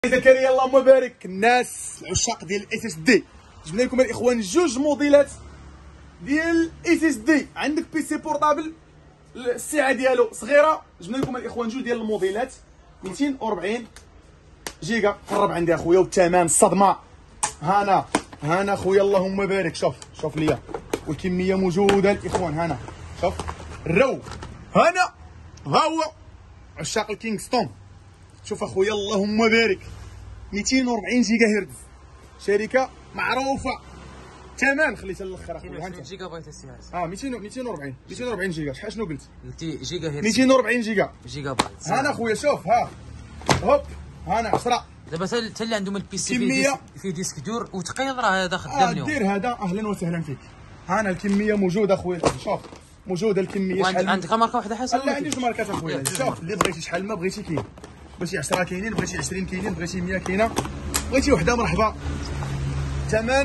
زكريا اللهم بارك. الناس العشاق ديال الاس اس دي، جبنا لكم الاخوان جوج موديلات ديال الاس اس دي. عندك بيسي بورطابل السعه ديالو صغيره، جبنا لكم الاخوان جوج ديال الموديلات 240 جيجا. قرب عندي اخويا، والثمن الصدمه. هانا خويا اللهم بارك. شوف ليا، والكميه موجوده الاخوان. هانا شوف الرو، هانا ها هو عشاق الكينغستون. شوف اخويا اللهم بارك، 240 جيجا هرتز، شركه معروفه. ثمن خليتها للاخر اخويا. 220 جيجا بايت السي 240 جيجا. شحال شنو قلت؟ قلتي جيجا هرتز. 240 جيجا بايت. هانا اخويا شوف، هوب هانا 10. دابا حتى اللي عندهم البيسي كمية فيه ديسك دور وثقيل، راه هذا خدام اليوم. دير هذا، اهلا وسهلا فيك. هانا الكميه موجوده اخويا، شوف موجوده الكميه. شحال عندك ماركه واحده حسن؟ لا عندي جوج ماركات اخويا. شوف اللي بغيتي شحال ما بغيتي كاين، بغيتي 10 كاينين، بغيتي 20 كاينين، بغيتي 100 كاينه، بغيتي وحده مرحبا. ثمن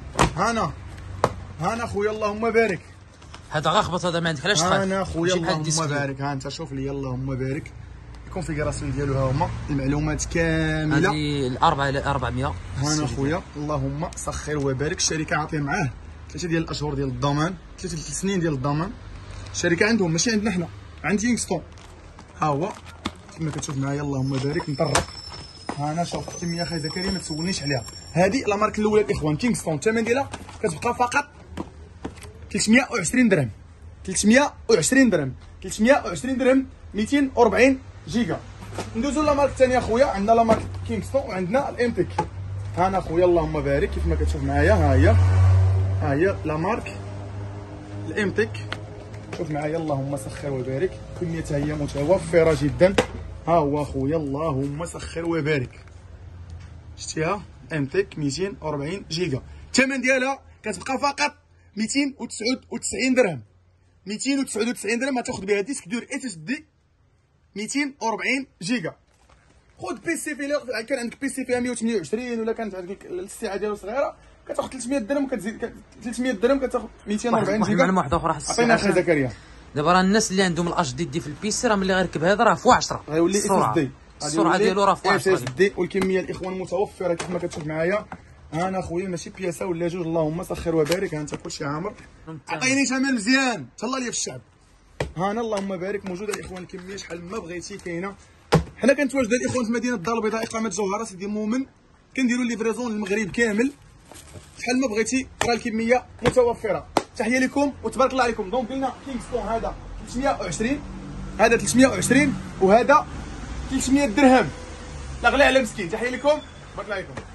هانا خويا اللهم بارك. هذا غاخبط، هذا ما عندك علاش تخاف. هانا خويا اللهم بارك. ها انت شوف لي اللهم بارك، الكونفيغوراسيون ديالو ها هما، المعلومات كامله. هذه الأربعة 400. هانا خويا اللهم سخر وبارك. الشركه عاطيه معاه 3 ديال الاشهر ديال الضمان، 3 سنين ديال الضمان. الشركه عندهم ماشي عندنا حنا، عند كينغستون. ها هو كما كتشوف معايا اللهم بارك مطرق. هانا شوف الكميه اخي زكريا ما تسولنيش عليها. هذه لا مارك الاولى الاخوان كينغستون. الثمن ديالها كتبقى فقط 320 درهم. 320 درهم 240 جيجا. ندوزو لا مارك الثانيه اخويا. عندنا لا مارك كينغستون وعندنا الامتك. هانا خويا اللهم بارك كيف ما كتشوف معايا. ها هي لا مارك الامتك. شوف معايا اللهم سخر وبارك، كميتها هي متوفره جدا. ها هو خويا اللهم سخر وبارك، شتيها امتك 240 جيجا. الثمن ديالها كتبقى فقط 299 درهم. 299 درهم غتاخذ بها ديسك دور اس اس دي 240 جيجا. خذ بيسي فيها، كان عندك بيسي فيها 128 ولا كانت عندك السعه ديالو صغيره، كتاخذ 300 درهم وكتزيد 300 درهم كتاخذ 240 جيجا. معلومه واحده اخرى عطينا اخي زكريا. دابا راه الناس اللي عندهم الاش دي في البيسي، راه ملي غيركب هذا راه فوق 10 غيولي اس اس دي. السرعه ديالو راه فوق 10 اس اس دي، والكميه الاخوان متوفره كيف ما كتشوف معايا. انا خويا ماشي بياسه ولا جوج، اللهم سخر وبارك. ها انت كلشي عامر. عطيني ثمن مزيان، تهلا لي في الشعب. هانا اللهم بارك موجوده الاخوان الكميه شحال ما بغيتي كاينه. حنا كنتواجدوا الاخوان في مدينه الدار البيضاء، اقامه جوهره سيدي مؤمن. كنديروا ليفريزون للمغرب كامل، شحال ما بغيتي راه الكميه متوفره. تحيه لكم وتبارك الله عليكم. دونك قلنا كينغستون هذا 320، هذا 320 وهذا 300 درهم. لا غلي على مسكين. تحيه لكم، بارك الله عليكم.